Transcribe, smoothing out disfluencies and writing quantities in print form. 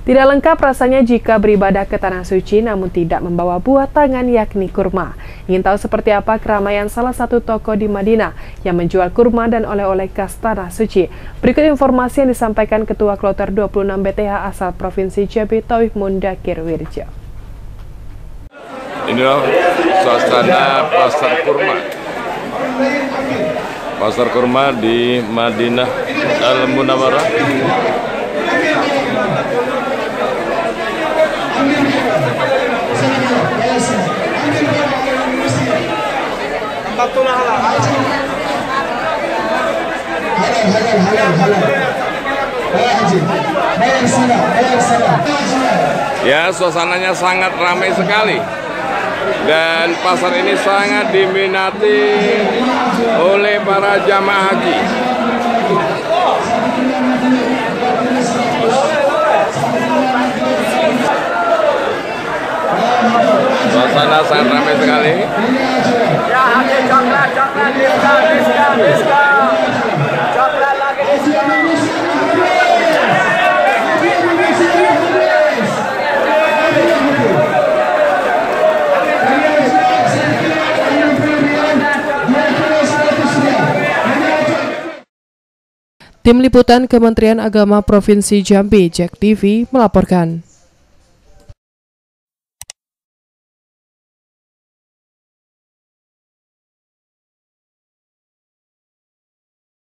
Tidak lengkap rasanya jika beribadah ke Tanah Suci namun tidak membawa buah tangan yakni kurma. Ingin tahu seperti apa keramaian salah satu toko di Madinah yang menjual kurma dan oleh-oleh khas Tanah Suci? Berikut informasi yang disampaikan Ketua Kloter 26 BTH asal Provinsi Jambi Tauhid Mundakir Wirjo. Inilah suasana pasar kurma. Pasar kurma di Madinah Al-Munawwarah. Ya, suasananya sangat ramai sekali. Dan pasar ini sangat diminati oleh para jamaah haji. Suasana sangat ramai sekali. Ya, ada coklat, diska. Coklat lagi diska. Tim Liputan Kementerian Agama Provinsi Jambi, JEK TV, melaporkan.